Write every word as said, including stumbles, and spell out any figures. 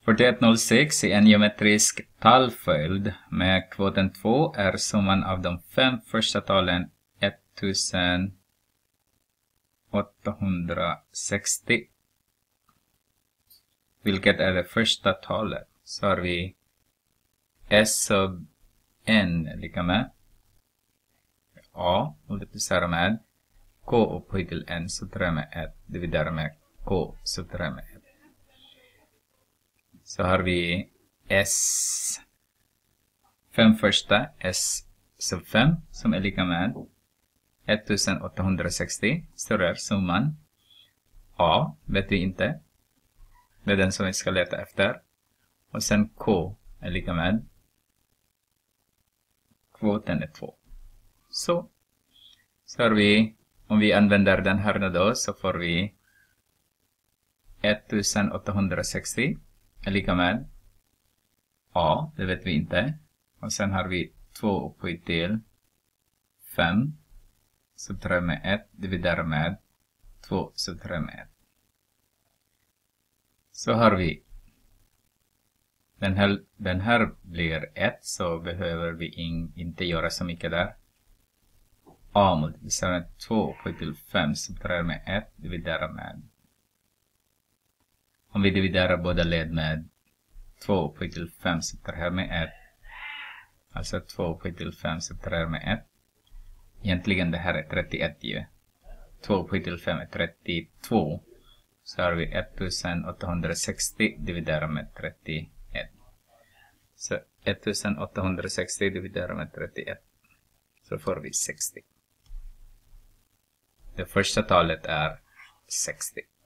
fyrtioett noll sex är en geometrisk talföljd med kvoten två är summan av de fem första talen ettusenåttahundrasextio. Vilket är det första talet? Så har vi S sub n lika med A multiplicerar med K upphöjt till n subtraherar med ett dividerar med K subtraherar med ett. Så har vi S fem första S sub fem som är lika med ettusenåttahundrasextio. Större summan. A vet vi inte. Det är den som vi ska leta efter. Och sen K är lika med kvoten är två. Så. Så har vi, om vi använder den här då så får vi ettusenåttahundrasextio är lika med A, det vet vi inte. Och sen har vi två upphöjt till fem subtraherar med ett dividerar med två subtraherar med ett. Så har vi den här, den här blir ett så behöver vi in, inte göra så mycket där. A multiplicerar med två upphöjt till fem subtraherar med ett dividerar med. Om vi dividerar båda led med två upphöjt till fem subtraherar med ett. Alltså två upphöjt till fem subtraherar med ett. Egentligen det här är trettioett ju. två upphöjt till fem är trettiotvå. Så har vi ettusenåttahundrasextio dividerar med trettioett. Så ettusenåttahundrasextio dividerar med trettioett. Så får vi sextio. Det första talet är sextio.